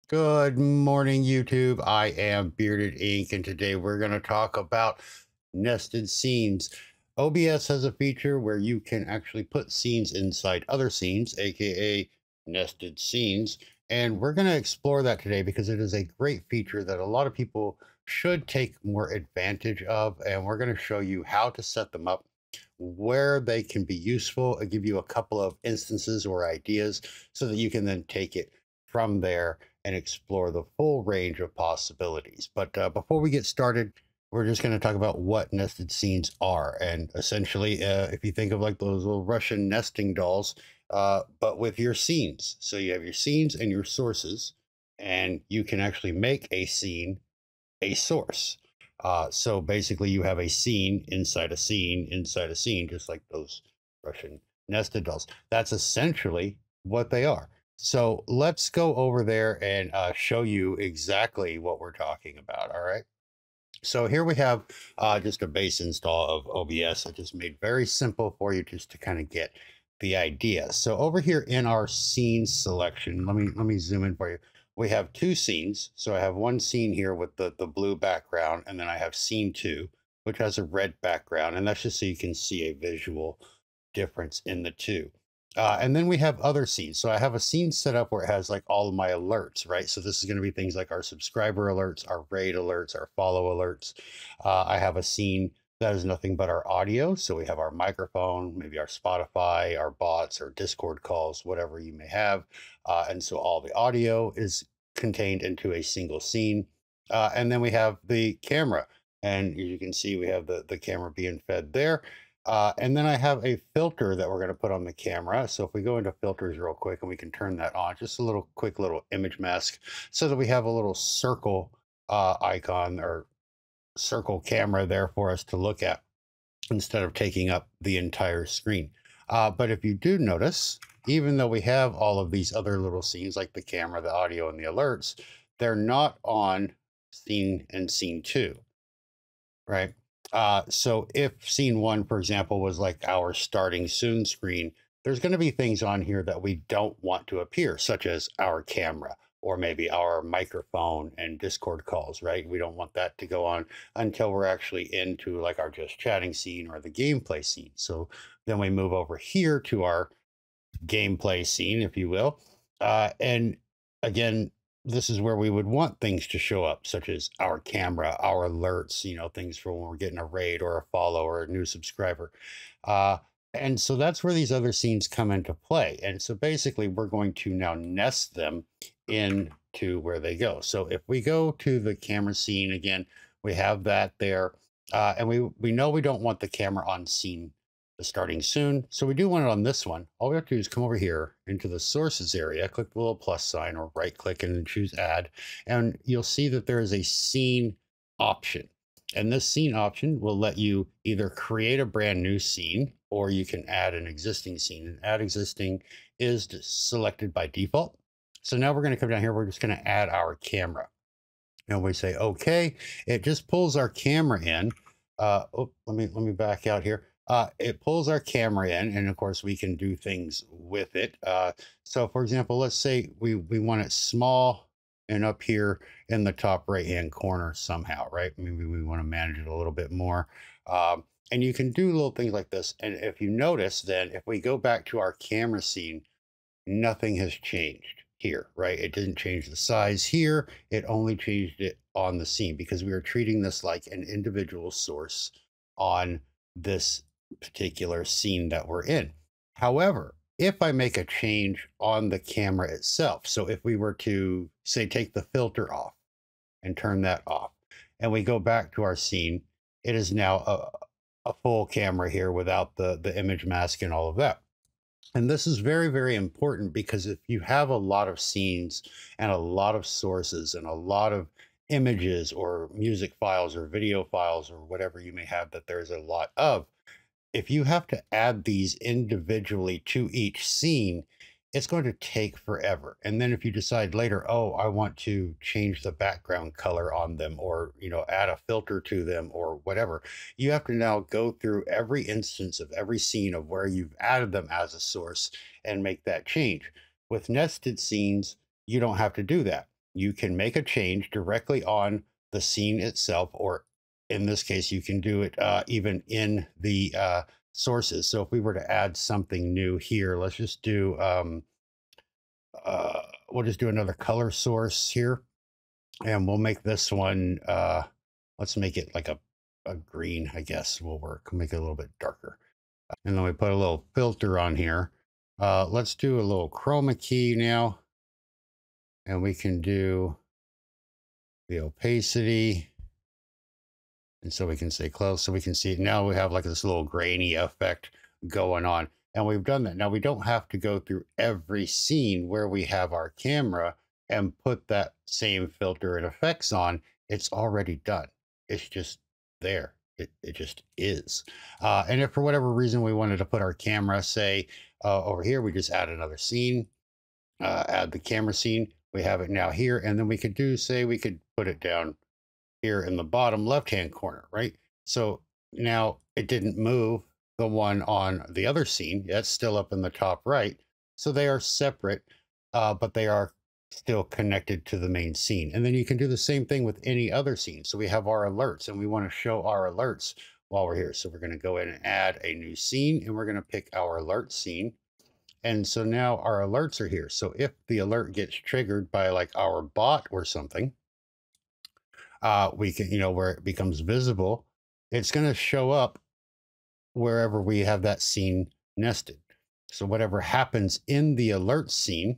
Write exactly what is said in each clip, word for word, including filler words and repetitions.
Good morning, YouTube. I am Bearded Ink, and today we're going to talk about nested scenes. O B S has a feature where you can actually put scenes inside other scenes, aka nested scenes. And we're going to explore that today because it is a great feature that a lot of people should take more advantage of. And we're going to show you how to set them up, where they can be useful, and give you a couple of instances or ideas so that you can then take it from there and explore the full range of possibilities. But uh, before we get started, we're just going to talk about what nested scenes are. And essentially, uh, if you think of like those little Russian nesting dolls, uh, but with your scenes. So you have your scenes and your sources, and you can actually make a scene a source. Uh, so basically, you have a scene inside a scene inside a scene, just like those Russian nested dolls. That's essentially what they are. So let's go over there and uh, show you exactly what we're talking about. All right. So here we have uh, just a base install of O B S. I just made very simple for you just to kind of get the idea. So over here in our scene selection, let me let me zoom in for you. We have two scenes. So I have one scene here with the, the blue background, and then I have scene two, which has a red background. And that's just so you can see a visual difference in the two. Uh, and then we have other scenes. So I have a scene set up where it has like all of my alerts, right? So this is going to be things like our subscriber alerts, our raid alerts, our follow alerts. Uh, I have a scene that is nothing but our audio. So we have our microphone, maybe our Spotify, our bots, or Discord calls, whatever you may have. Uh, and so all the audio is contained into a single scene. Uh, and then we have the camera. And as you can see, we have the, the camera being fed there. Uh, and then I have a filter that we're going to put on the camera. So if we go into filters real quick and we can turn that on, just a little quick little image mask so that we have a little circle uh, icon or circle camera there for us to look at instead of taking up the entire screen. Uh, but if you do notice, even though we have all of these other little scenes like the camera, the audio, and the alerts, they're not on scene and scene two. Right. Uh, so if scene one, for example, was like our starting soon screen, there's going to be things on here that we don't want to appear, such as our camera or maybe our microphone and Discord calls, right? We don't want that to go on until we're actually into like our just chatting scene or the gameplay scene. So then we move over here to our gameplay scene, if you will. Uh, and again, this is where we would want things to show up, such as our camera, our alerts, you know, things for when we're getting a raid or a follow or a new subscriber. Uh, and so that's where these other scenes come into play. And so basically, we're going to now nest them into where they go. So if we go to the camera scene again, we have that there. Uh, and we, we know we don't want the camera on scene starting soon. So we do want it on this one. All we have to do is come over here into the sources area, click the little plus sign or right click and then choose add. And you'll see that there is a scene option. And this scene option will let you either create a brand new scene or you can add an existing scene. And add existing is selected by default. So now we're going to come down here. We're just going to add our camera. And we say, okay, it just pulls our camera in. Uh, oh, let me, let me back out here. Uh, it pulls our camera in, and of course we can do things with it. Uh, so for example, let's say we, we want it small and up here in the top right-hand corner somehow, right? Maybe we want to manage it a little bit more. Um, and you can do little things like this. And if you notice, then if we go back to our camera scene, nothing has changed here, right? It didn't change the size here. It only changed it on the scene because we are treating this like an individual source on this particular scene that we're in. However, if I make a change on the camera itself, so if we were to say take the filter off and turn that off, and we go back to our scene, it is now a, a full camera here without the, the image mask and all of that. And this is very, very important because if you have a lot of scenes and a lot of sources and a lot of images or music files or video files or whatever you may have that there's a lot of, if you have to add these individually to each scene, it's going to take forever. And then if you decide later, oh, I want to change the background color on them or, you know, add a filter to them or whatever, you have to now go through every instance of every scene of where you've added them as a source and make that change. With nested scenes, you don't have to do that. you can make a change directly on the scene itself, or in this case, you can do it uh, even in the uh, sources. So if we were to add something new here, let's just do, um, uh, we'll just do another color source here, and we'll make this one, uh, let's make it like a, a green, I guess will work. Make it a little bit darker. And then we put a little filter on here. Uh, let's do a little chroma key now. And we can do the opacity. And so we can say close, so we can see now we have like this little grainy effect going on. And we've done that. Now we don't have to go through every scene where we have our camera and put that same filter and effects on. It's already done. It's just there. It, it just is. Uh, and if for whatever reason we wanted to put our camera, say, uh, over here, we just add another scene, uh, add the camera scene. We have it now here. And then we could do, say, we could put it down here in the bottom left-hand corner, right? So now it didn't move the one on the other scene. That's still up in the top right. So they are separate, uh, but they are still connected to the main scene. And then you can do the same thing with any other scene. So we have our alerts, and we want to show our alerts while we're here. So we're going to go in and add a new scene, and we're going to pick our alert scene. And so now our alerts are here. So if the alert gets triggered by like our bot or something, uh, we can, you know, where it becomes visible, it's going to show up wherever we have that scene nested. So whatever happens in the alert scene,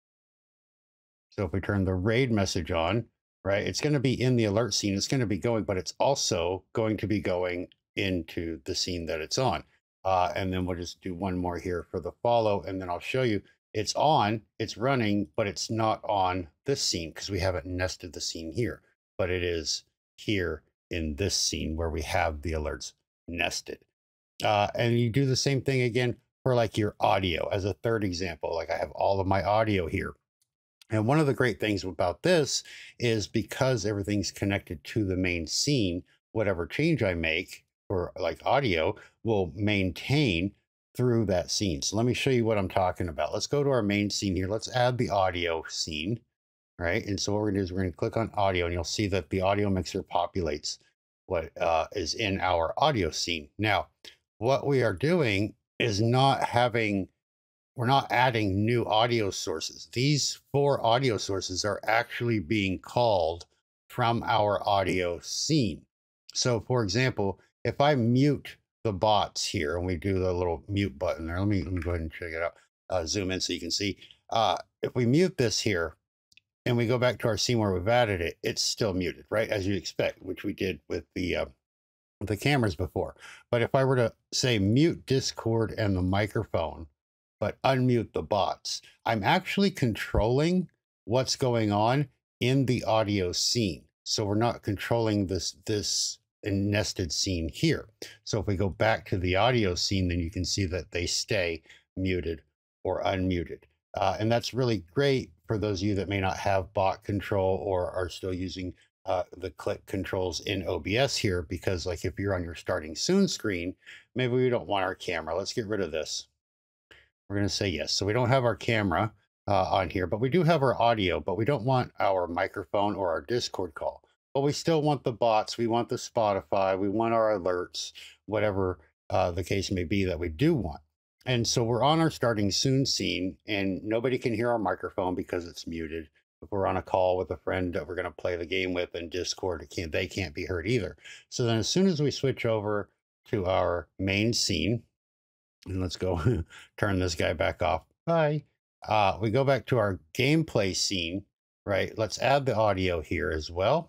so if we turn the raid message on, right, it's going to be in the alert scene. It's going to be going, but it's also going to be going into the scene that it's on. Uh, and then we'll just do one more here for the follow, and then I'll show you it's on, it's running, but it's not on this scene because we haven't nested the scene here, but it is here in this scene where we have the alerts nested. Uh, and you do the same thing again for like your audio as a third example. Like I have all of my audio here. And one of the great things about this is because everything's connected to the main scene, whatever change I make for like audio will maintain through that scene. So let me show you what I'm talking about. Let's go to our main scene here. Let's add the audio scene, right? And so what we're gonna do is we're gonna click on audio, and you'll see that the audio mixer populates what uh, is in our audio scene. Now, what we are doing is not having We're not adding new audio sources. These four audio sources are actually being called from our audio scene. So for example, if I mute the bots here and we do the little mute button there, let me, let me go ahead and check it out, uh, zoom in so you can see. Uh, if we mute this here and we go back to our scene where we've added it, it's still muted, right? As you expect, which we did with the, uh, with the cameras before. But if I were to say mute Discord and the microphone, but unmute the bots, I'm actually controlling what's going on in the audio scene. So we're not controlling this, this nested scene here. So if we go back to the audio scene, then you can see that they stay muted or unmuted. Uh, and that's really great for those of you that may not have bot control or are still using uh, the click controls in O B S here, because like if you're on your starting soon screen, maybe we don't want our camera. Let's get rid of this. We're going to say yes. So we don't have our camera uh, on here, but we do have our audio, but we don't want our microphone or our Discord call. But we still want the bots. We want the Spotify. We want our alerts, whatever uh, the case may be that we do want. And so we're on our starting soon scene, and nobody can hear our microphone because it's muted. If we're on a call with a friend that we're going to play the game with in Discord, it can't, they can't be heard either. So then as soon as we switch over to our main scene, and let's go turn this guy back off. Bye. Uh, we go back to our gameplay scene, right? Let's add the audio here as well.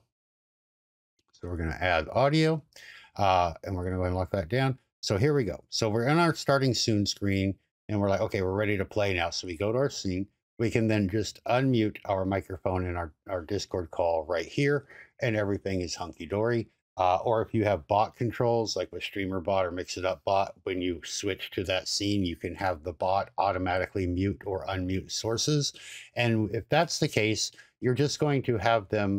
So we're going to add audio, uh, and we're going to go ahead and lock that down. So here we go. So we're in our starting soon screen, and we're like, okay, we're ready to play now. So we go to our scene. We can then just unmute our microphone in our, our Discord call right here, and everything is hunky-dory. Uh, or if you have bot controls, like with Streamer Bot or Mix It Up Bot, when you switch to that scene, you can have the bot automatically mute or unmute sources. And if that's the case, you're just going to have them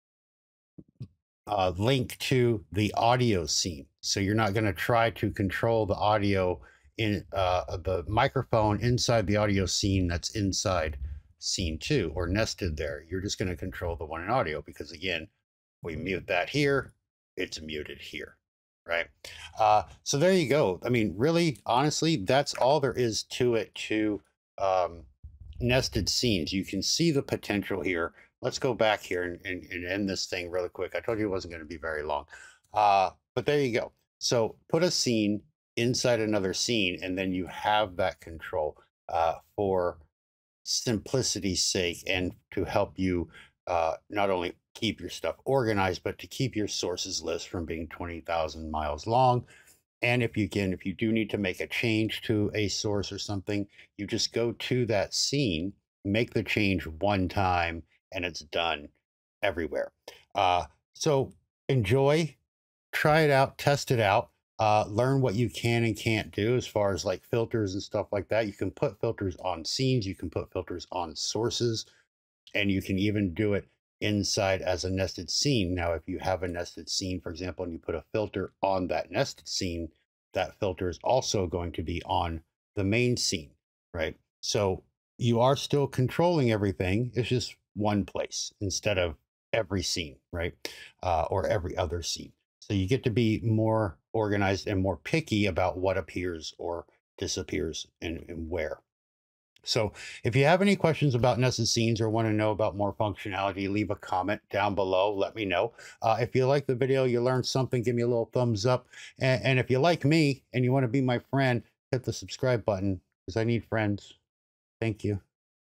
uh, link to the audio scene. So you're not going to try to control the audio in uh, the microphone inside the audio scene that's inside scene two or nested there. You're just going to control the one in audio because, again, we mute that here, it's muted here, right? Uh, so there you go. I mean, really, honestly, that's all there is to it to um, nested scenes. You can see the potential here. Let's go back here and, and, and end this thing really quick. I told you it wasn't going to be very long. Uh, but there you go. So put a scene inside another scene, and then you have that control uh, for simplicity's sake and to help you uh, not only keep your stuff organized, but to keep your sources list from being twenty thousand miles long. And if you can, if you do need to make a change to a source or something, you just go to that scene, make the change one time, and it's done everywhere. Uh, so enjoy, try it out, test it out, uh, learn what you can and can't do as far as like filters and stuff like that. You can put filters on scenes, you can put filters on sources, and you can even do it inside as a nested scene. Now, if you have a nested scene, for example, and you put a filter on that nested scene, that filter is also going to be on the main scene, right? So you are still controlling everything. It's just one place instead of every scene, right? Uh, or every other scene. So you get to be more organized and more picky about what appears or disappears and, and where. So if you have any questions about nested scenes or want to know about more functionality, leave a comment down below. Let me know. Uh, if you like the video, you learned something, give me a little thumbs up. And, and if you like me and you want to be my friend, hit the subscribe button because I need friends. Thank you.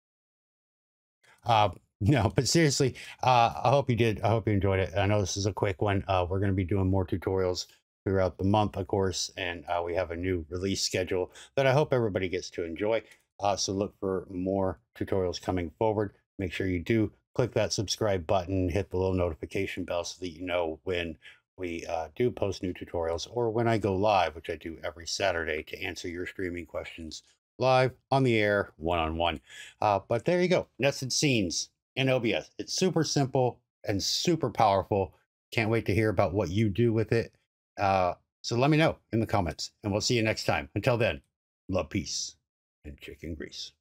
Uh, no, but seriously, uh, I hope you did. I hope you enjoyed it. I know this is a quick one. Uh, we're going to be doing more tutorials throughout the month, of course, and uh, we have a new release schedule that I hope everybody gets to enjoy. Uh, so look for more tutorials coming forward. Make sure you do click that subscribe button, hit the little notification bell so that you know when we uh, do post new tutorials or when I go live, which I do every Saturday to answer your streaming questions live on the air, one-on-one. Uh, but there you go, nested scenes in O B S. It's super simple and super powerful. Can't wait to hear about what you do with it. Uh, so let me know in the comments, and we'll see you next time. Until then, love, peace, and chicken grease.